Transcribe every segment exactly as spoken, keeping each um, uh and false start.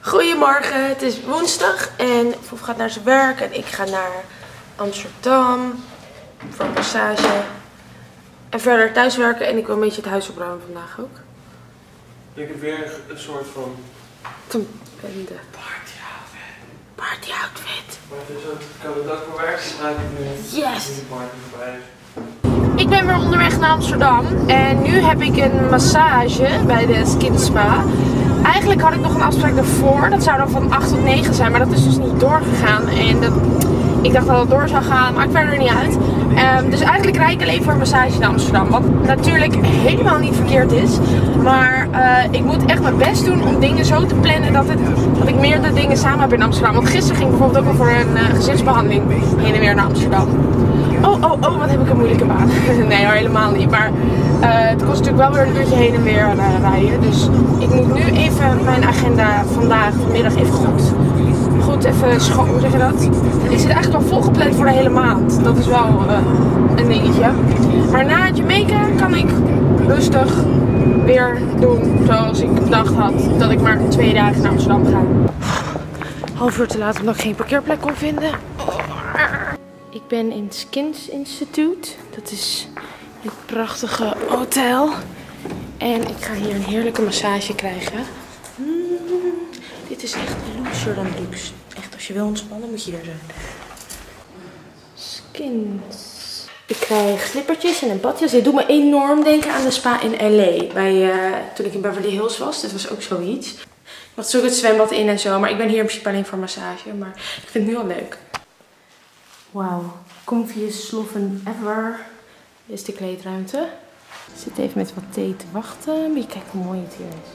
Goedemorgen, het is woensdag en Foef gaat naar zijn werk en ik ga naar Amsterdam voor een massage. En verder thuiswerken en ik wil een beetje het huis opruimen vandaag ook. Ik heb weer een soort van... Een bende. Party outfit. Party outfit. Maar het is ook, ik kan het ook voor werk gebruiken nu. Yes! Nu de party voorbij is. Ik ben weer onderweg naar Amsterdam en nu heb ik een massage bij de Skin Spa. Eigenlijk had ik nog een afspraak daarvoor, dat zou dan van acht tot negen zijn, maar dat is dus niet doorgegaan. En dat, ik dacht dat het door zou gaan, maakt verder niet uit. Um, dus eigenlijk rijd ik alleen voor een massage naar Amsterdam, wat natuurlijk helemaal niet verkeerd is. Maar uh, ik moet echt mijn best doen om dingen zo te plannen dat, het, dat ik meerdere dingen samen heb in Amsterdam. Want gisteren ging ik bijvoorbeeld ook al voor een uh, gezichtsbehandeling heen en weer naar Amsterdam. Oh, oh, oh, wat heb ik een moeilijke baan. Nee hoor, helemaal niet. Maar uh, het kost natuurlijk wel weer een uurtje heen en weer uh, rijden. Dus ik moet nu even mijn agenda vandaag, vanmiddag even goed, goed even schoon, hoe zeg je dat? Ik zit eigenlijk al volgepland voor de hele maand. Dat is wel uh, een dingetje. Maar na Jamaica kan ik rustig weer doen zoals ik bedacht had. Dat ik maar twee dagen naar Amsterdam ga. Half uur te laat omdat ik geen parkeerplek kon vinden. Ik ben in het Skins Institute. Dat is het prachtige hotel. En ik ga hier een heerlijke massage krijgen. Mm, dit is echt luxer dan luxe. Echt, als je wil ontspannen moet je hier zijn. Skins. Ik krijg slippertjes en een badjas. Dit doet me enorm denken aan de spa in L A. Bij, uh, toen ik in Beverly Hills was. Dat was ook zoiets. Ik had zo het zwembad in en zo. Maar ik ben hier in principe alleen voor massage. Maar ik vind het nu al leuk. Wauw, comfiest sloffen ever. Dit is de kleedruimte. Ik zit even met wat thee te wachten. Maar je kijkt hoe mooi het hier is.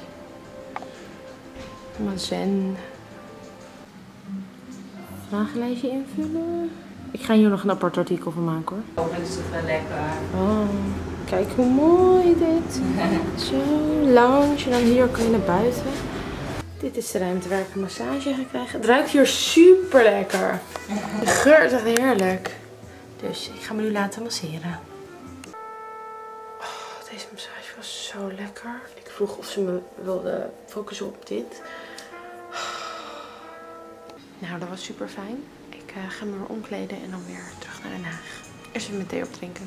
Maar zen. Vragenlijstje invullen. Ik ga hier nog een apart artikel van maken hoor. Oh, dat is toch wel lekker. Oh, kijk hoe mooi dit. Zo, lounge. En dan hier kan je naar buiten. Dit is de ruimte waar ik een massage ga krijgen. Het ruikt hier super lekker. De geur is echt heerlijk. Dus ik ga me nu laten masseren. Oh, deze massage was zo lekker. Ik vroeg of ze me wilde focussen op dit. Nou, dat was super fijn. Ik uh, ga me weer omkleden en dan weer terug naar Den Haag. Eerst even mijn thee opdrinken.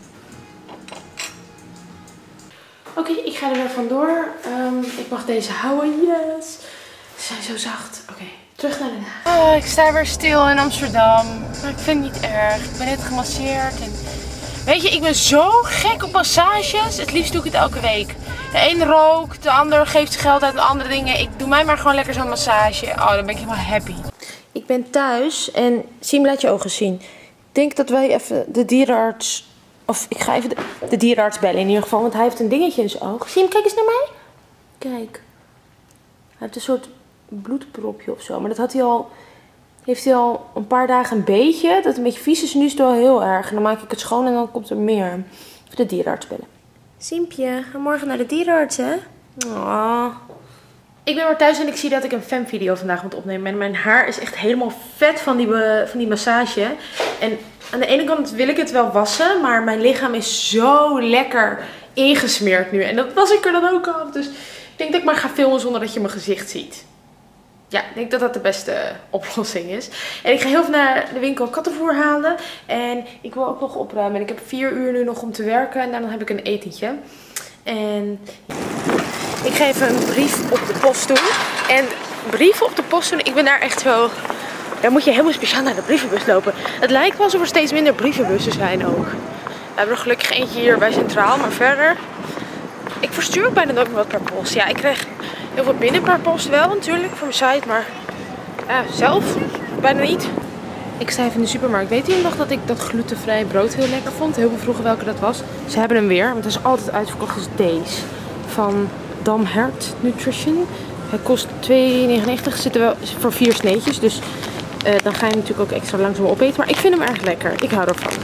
Oké, okay, ik ga er weer vandoor. Um, ik mag deze houden. Yes! Ze zijn zo zacht. Oké, okay, terug naar Den Haag. Oh, ik sta weer stil in Amsterdam. Maar ik vind het niet erg. Ik ben net gemasseerd. En... Weet je, ik ben zo gek op massages. Het liefst doe ik het elke week. De een rookt, de ander geeft zijn geld uit aan andere dingen. Ik doe mij maar gewoon lekker zo'n massage. Oh, dan ben ik helemaal happy. Ik ben thuis en Siem, laat je ogen zien. Ik denk dat wij even de dierenarts... Of ik ga even de, de dierenarts bellen in ieder geval. Want hij heeft een dingetje in zijn oog. Siem, kijk eens naar mij. Kijk. Hij heeft een soort bloedpropje of zo. Maar dat had hij al, heeft hij al een paar dagen een beetje. Dat het een beetje vies is. Nu is het wel heel erg. En dan maak ik het schoon en dan komt er meer. Even de dierenarts bellen. Siempje, ga morgen naar de dierenarts, hè? Oh. Ik ben weer thuis en ik zie dat ik een fanvideo vandaag moet opnemen. En mijn haar is echt helemaal vet van die, van die massage. En aan de ene kant wil ik het wel wassen. Maar mijn lichaam is zo lekker ingesmeerd nu. En dat was ik er dan ook af. Dus ik denk dat ik maar ga filmen zonder dat je mijn gezicht ziet. Ja, ik denk dat dat de beste oplossing is. En ik ga heel veel naar de winkel kattenvoer halen. En ik wil ook nog opruimen. En ik heb vier uur nu nog om te werken. En dan heb ik een etentje. En ik ga even een brief op de post doen. En brieven op de post doen, ik ben daar echt zo... Daar moet je helemaal speciaal naar de brievenbus lopen. Het lijkt wel alsof er steeds minder brievenbussen zijn ook. We hebben er gelukkig eentje hier bij Centraal, maar verder... Ik verstuur ook bijna nooit meer wat per post. Ja, ik krijg heel veel binnen per post wel natuurlijk voor mijn site, maar ja, zelf bijna niet. Ik sta even in de supermarkt. Weet jullie nog dat ik dat glutenvrij brood heel lekker vond? Heel veel vroegen welke dat was. Ze hebben hem weer, want het is altijd uitverkocht als deze. Van Damhert Nutrition. Hij kost twee negenennegentig. Zitten wel voor vier sneetjes, dus uh, dan ga je natuurlijk ook extra langzaam opeten. Maar ik vind hem erg lekker. Ik hou ervan.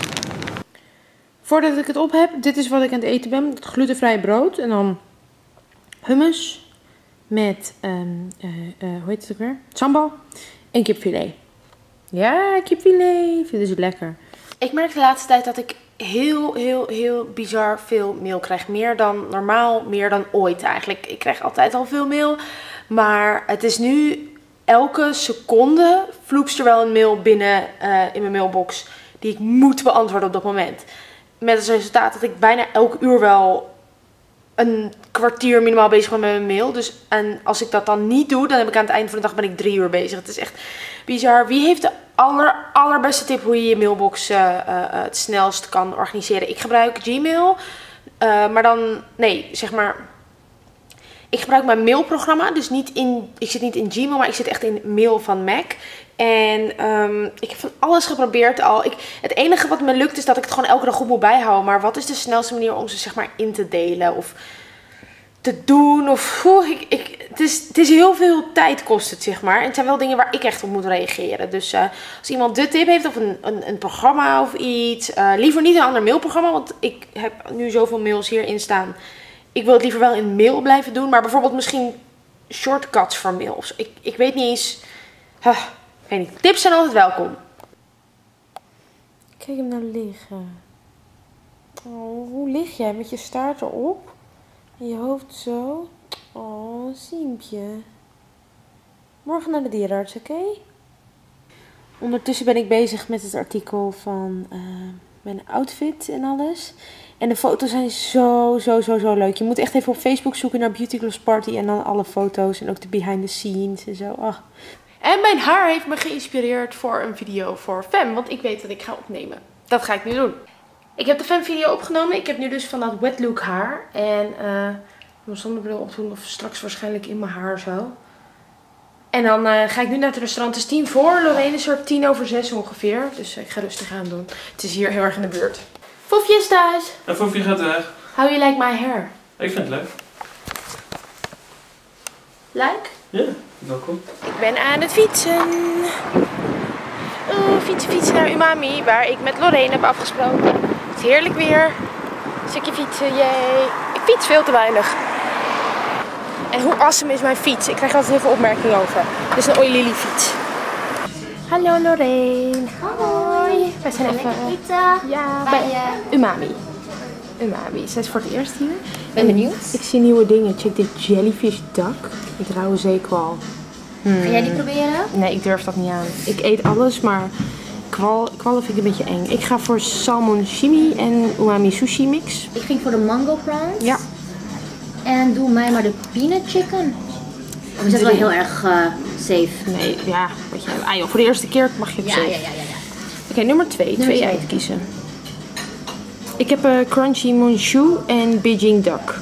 Voordat ik het op heb, dit is wat ik aan het eten ben. Het glutenvrij brood. En dan hummus met, um, uh, uh, hoe heet het ook weer? Sambal en kipfilet. Ja, kipfilet. Vind je lekker. Ik merk de laatste tijd dat ik heel, heel, heel bizar veel mail krijg. Meer dan normaal, meer dan ooit eigenlijk. Ik krijg altijd al veel mail. Maar het is nu elke seconde vloept er wel een mail binnen uh, in mijn mailbox die ik moet beantwoorden op dat moment. Met als resultaat dat ik bijna elk uur wel een kwartier minimaal bezig ben met mijn mail. Dus en als ik dat dan niet doe, dan heb ik aan het eind van de dag ben ik drie uur bezig. Het is echt bizar. Wie heeft de aller, allerbeste tip hoe je je mailbox uh, uh, het snelst kan organiseren? Ik gebruik Gmail. Uh, maar dan, nee, zeg maar... Ik gebruik mijn mailprogramma. Dus niet in, ik zit niet in Gmail, maar ik zit echt in mail van Mac. En um, ik heb van alles geprobeerd al. Ik, het enige wat me lukt is dat ik het gewoon elke dag goed moet bijhouden. Maar wat is de snelste manier om ze zeg maar in te delen? Of te doen? Of, oeh, ik, ik, het, is, het is heel veel tijd kost het, zeg maar. En het zijn wel dingen waar ik echt op moet reageren. Dus uh, als iemand de tip heeft of een, een, een programma of iets. Uh, liever niet een ander mailprogramma. Want ik heb nu zoveel mails hierin staan. Ik wil het liever wel in mail blijven doen. Maar bijvoorbeeld misschien shortcuts voor mails. Ik, ik weet niet eens... Huh. Ik weet niet. Tips zijn altijd welkom. Kijk hem nou liggen. Oh, hoe lig jij? Met je staart erop. En je hoofd zo. Oh, Siempje. Morgen naar de dierenarts, oké? Okay? Ondertussen ben ik bezig met het artikel van uh, mijn outfit en alles. En de foto's zijn zo, zo, zo, zo leuk. Je moet echt even op Facebook zoeken naar Beauty Gloss Party. En dan alle foto's en ook de behind the scenes en zo. Oh. En mijn haar heeft me geïnspireerd voor een video voor Fem. Want ik weet dat ik ga opnemen. Dat ga ik nu doen. Ik heb de Fem video opgenomen. Ik heb nu dus van dat wet look haar. En uh, mijn zonnebril opdoen of straks waarschijnlijk in mijn haar zo. En dan uh, ga ik nu naar het restaurant. Het is tien voor. Lorraine is er tien over zes ongeveer. Dus uh, ik ga rustig aan doen. Het is hier heel erg in de buurt. Fofje is thuis. En Fofje gaat weg. How you like my hair? Ik vind het leuk. Like? Ja, welkom. Ik ben aan het fietsen. Oeh, fietsen, fietsen naar Umami, waar ik met Lorraine heb afgesproken. Het is heerlijk weer. Een stukje fietsen, yay. Ik fiets veel te weinig. En hoe awesome is mijn fiets? Ik krijg altijd heel veel opmerkingen over. Dit is een Oilily fiets. Hallo Lorraine. Hoi. Wij zijn even eten. Ja, bij uh, Umami. Umami. Zij is voor het eerst hier. Ik ben benieuwd. Ik zie nieuwe dingen. Check dit jellyfish duck. Ik rauwe zeekwal. Hmm. Ga jij die proberen? Nee, ik durf dat niet aan. Ik eet alles, maar kwal, kwallen vind ik een beetje eng. Ik ga voor salmon shimi en umami sushi mix. Ik ging voor de mango prawns. Ja. En doe mij maar de peanut chicken. Of is dat wel heel erg uh, safe? Nee, ja. Weet je, ah joh, voor de eerste keer mag je het Ja, safe. ja, ja, ja, ja. Oké, okay, nummer twee. Nummer twee twee. uit kiezen. Ik heb uh, crunchy monchou en Beijing duck.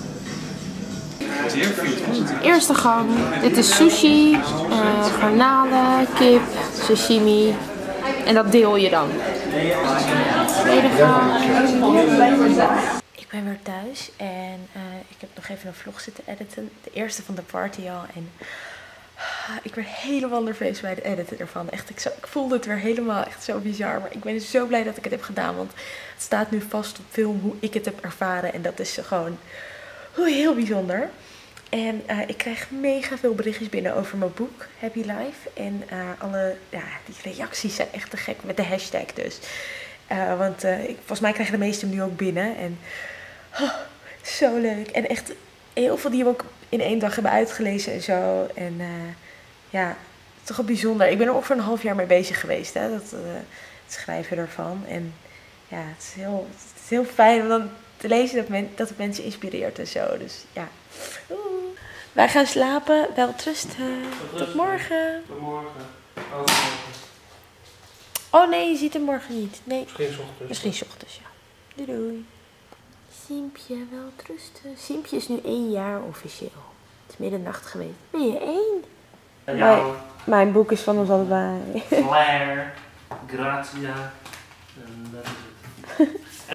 Eerste gang. Dit is sushi, uh, garnalen, kip, sashimi. En dat deel je dan. Tweede gang. Ik ben weer thuis en uh, ik heb nog even een vlog zitten editen. De eerste van de party al. En uh, ik werd helemaal nerveus bij het editen ervan. Echt, ik, zo, ik voelde het weer helemaal echt zo bizar. Maar ik ben zo blij dat ik het heb gedaan. Want het staat nu vast op film hoe ik het heb ervaren. En dat is gewoon oh, heel bijzonder. En uh, ik krijg mega veel berichtjes binnen over mijn boek, Happy Life. En uh, alle, ja, die reacties zijn echt te gek met de hashtag dus. Uh, want uh, ik, volgens mij krijgen de meeste hem nu ook binnen. En oh, zo leuk. En echt heel veel die hem ook in één dag hebben uitgelezen en zo. En uh, ja, toch wel bijzonder. Ik ben er ook voor een half jaar mee bezig geweest, hè, dat, uh, het schrijven ervan. En ja, het is heel, het is heel fijn om dan te lezen dat, men, dat het mensen inspireert en zo. Dus ja. Oeh. Wij gaan slapen. Welterusten. Tot morgen. Tot morgen. Overmorgen. Oh nee, je ziet hem morgen niet. Nee. Misschien 's ochtends. Misschien 's ochtends, ja. Doei doei. Simpje, welterusten. Simpje is nu één jaar officieel. Het is middernacht geweest. Ben je één? En jou, Mijn boek is van ons allebei. Claire, Grazia. En dat is